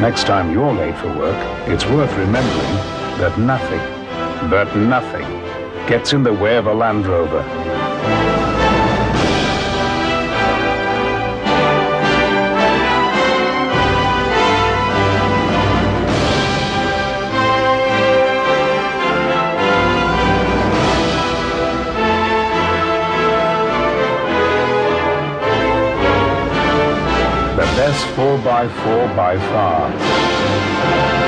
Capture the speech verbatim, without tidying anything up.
Next time you're late for work, it's worth remembering that nothing, but nothing, gets in the way of a Land Rover. The best four by four by far.